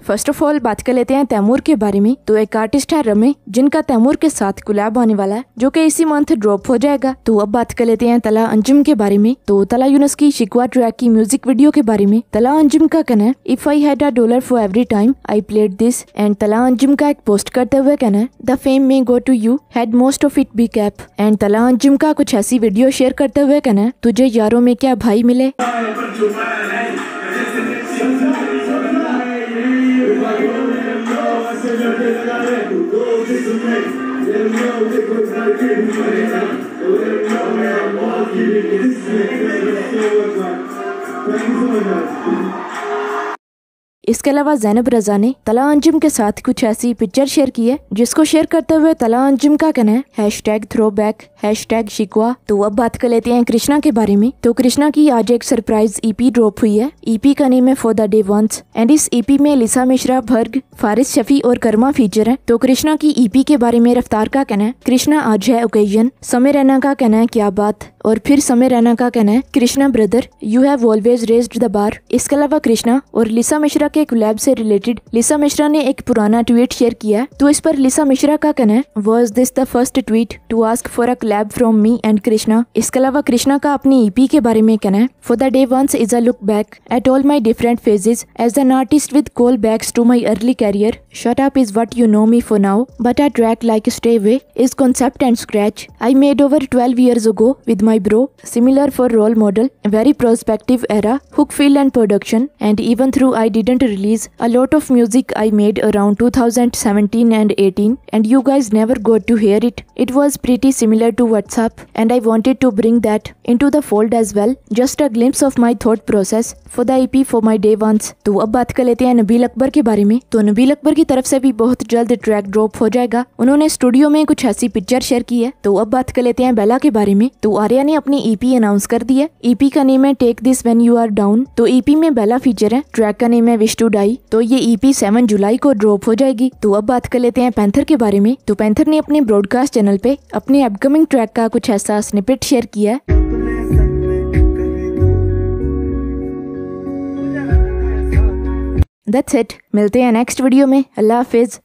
First of all बात कर लेते हैं तैमूर के बारे में। तो एक आर्टिस्ट है रमे, जिनका तैमूर के साथ कोलैब आने वाला है, जो कि इसी मंथ ड्रॉप हो जाएगा। तो अब बात कर लेते हैं तला अंजुम के बारे में। तो तला यूनुस की शिकवा ट्रैक की म्यूजिक वीडियो के बारे में तला अंजुम का कहना है, if I had $1 for every time I played this. And Talha Anjum का एक पोस्ट करते हुए कहना है, the fame may go to you, had most of it be cap. And Talha Anjum का कुछ ऐसी वीडियो शेयर करते हुए कहना है, तुझे यारों में क्या भाई मिले। इसके अलावा ज़ैनब रज़ा ने तला अंजुम के साथ कुछ ऐसी पिक्चर शेयर की है, जिसको शेयर करते हुए तला अंजुम का कहना है, #throwback #शिकवा। तो अब बात कर लेते हैं कृष्णा के बारे में। तो कृष्णा की आज एक सरप्राइज EP ड्रॉप हुई है। EP का नेम है for the day ones. And इस EP में लिसा मिश्रा, भर्ग, फारिस शफी और कर्मा फीचर है। तो कृष्णा की EP के बारे में रफ्तार का कहना है, कृष्णा आज है ओकेजन। समय रैना का कहना है, क्या बात। और फिर समय रैना का कहना है, Krishna brother you have always raised the bar. इसके अलावा कृष्णा और लिसा मिश्रा के कोलैब से रिलेटेड लिसा मिश्रा ने एक पुराना ट्वीट शेयर किया है। तो इस पर लिसा मिश्रा का कहना है, was this the first tweet to ask for a collab from me and Krishna. इसके अलावा कृष्णा का अपनी EP के बारे में कहना है, for the day ones is a look back at all my different phases as an artist with call backs to my early career. Shut up is what you know me for now, but a track like stay away is concept and scratch I made over 12 years ago with my bro, similar for role model, very prospective era, hook feel and production. And even though I didn't release a lot of music I made around 2017 and 18 and you guys never got to hear it, it was pretty similar to What's Up and I wanted to bring that into the fold as well, just a glimpse of my thought process for the EP for my day ones। तो अब बात कर लेते हैं नबील अकबर के बारे में। तो नबील अकबर की तरफ से भी बहुत जल्द ट्रैक ड्रॉप हो जाएगा। उन्होंने स्टूडियो में कुछ ऐसी पिक्चर शेयर की है। तो अब बात कर लेते हैं बेला के बारे में। तो आर्या ने अपनी EP अनाउंस कर दी है। EP का नेम है take this when you are down. तो EP में बेला फीचर है। ट्रैक का नेम है विश टू डाई। तो ये EP 7 जुलाई को ड्रॉप हो जाएगी। तो अब बात कर लेते हैं पैंथर के बारे में। तो पैंथर ने अपने ब्रॉडकास्ट चैनल पे अपने अपकमिंग ट्रैक का कुछ ऐसा स्निपेट शेयर किया है। That's it। मिलते हैं नेक्स्ट वीडियो में। अल्लाह हाफिज।